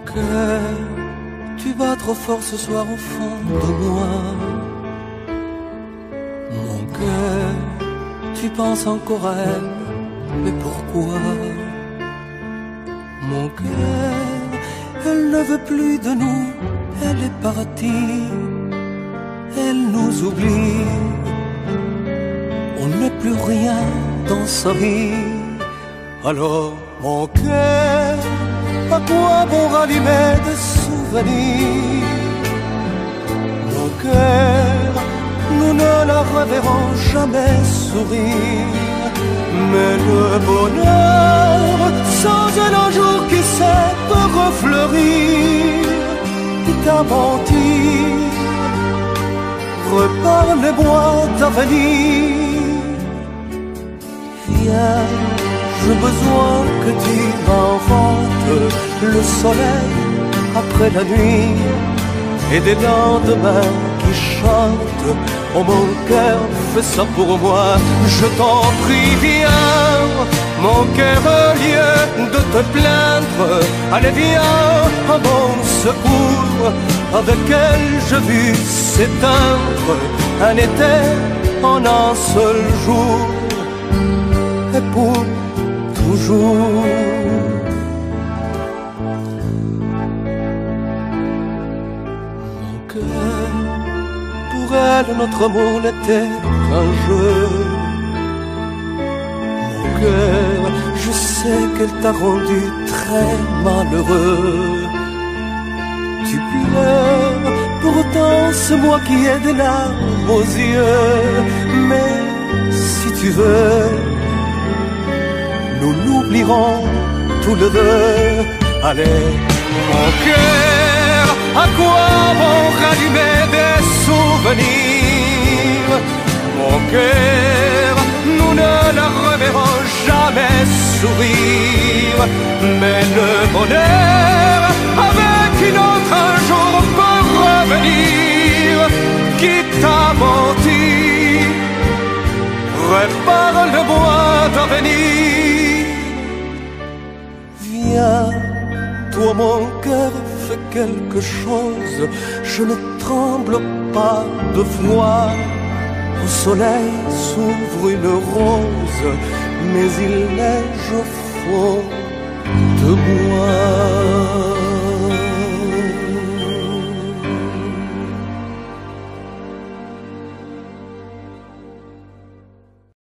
cœur, tu bats trop fort ce soir au fond de moi. Mon cœur, tu penses encore à elle, mais pourquoi? Mon cœur, elle ne veut plus de nous, elle est partie, elle nous oublie. On n'est plus rien dans sa vie. Alors mon cœur, à quoi bon rallumer des souvenirs? Mon cœur, nous ne la reverrons jamais sourire. Mais le bonheur, sans elle un jour qui sait peut refleurir. Quitte à mentir, reparle-moi d'avenir. Viens, j'ai besoin que tu m'inventes le soleil après la nuit et des lendemains qui chantent. Oh mon cœur, fais ça pour moi, je t'en prie, viens. Mon cœur, au lieu de te plaindre, allez viens à mon secours. Avec elle, je vis s'éteindre un été en un seul jour. Et pour toujours. Mon cœur, pour elle, notre amour n'était qu'un jeu. Mon cœur, je sais qu'elle t'a rendu très malheureux. Tu pleures, pourtant c'est moi qui ai des larmes aux yeux. Mais si tu veux, nous l'oublierons tous les deux. Allez, mon cœur, à quoi bon rallumer des souvenirs? Mon cœur, nous ne la reverrons jamais sourire. Mais le bonheur, avec une autre un jour peut revenir. Quitte à mentir, reparle-moi d'avenir. Viens, toi mon cœur, fais quelque chose. Je ne tremble pas de voir. Au soleil s'ouvre une rose, mais il neige au fond de moi.